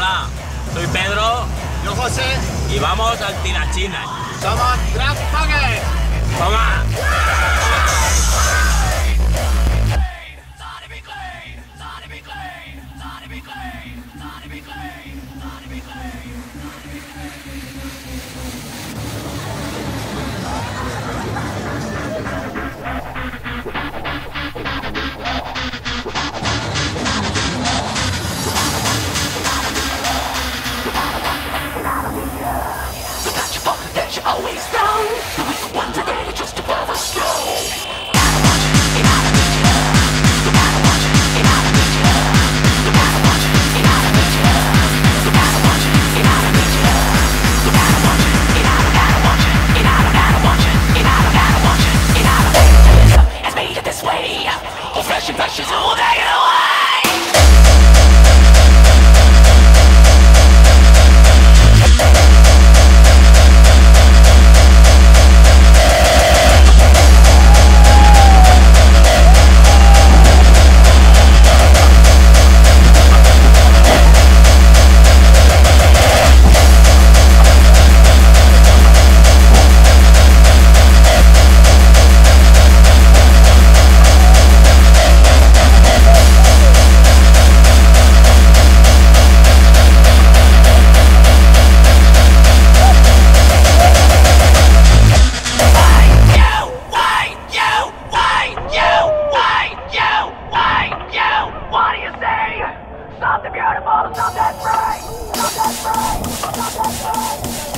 Hola, soy Pedro. Yo José. Y vamos al Tirachinas. Somos Drag Pocket. ¡Toma! That you always found the weak ones are there just above us strong. Has made it this way. All fresh and fresh is all taken away. Something beautiful, something free, something free, something free.